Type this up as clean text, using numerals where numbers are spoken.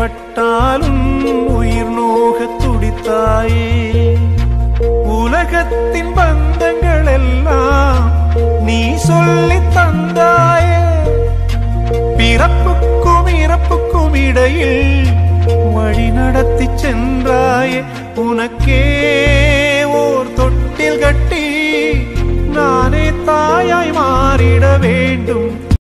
பட்டாலும் உயிர் நோக துடித்தாயே. உலகத்தின் பந்தங்கள் எல்லாம் நீ சொல்லி தந்தாயே. பிறப்புக்கும் இறப்புக்கும் இடையில் வழி நடத்தி சென்றாயே. உனக்கே ஓர் தொட்டில் கட்டி நானே தாயாய் மாறிட வேண்டும்.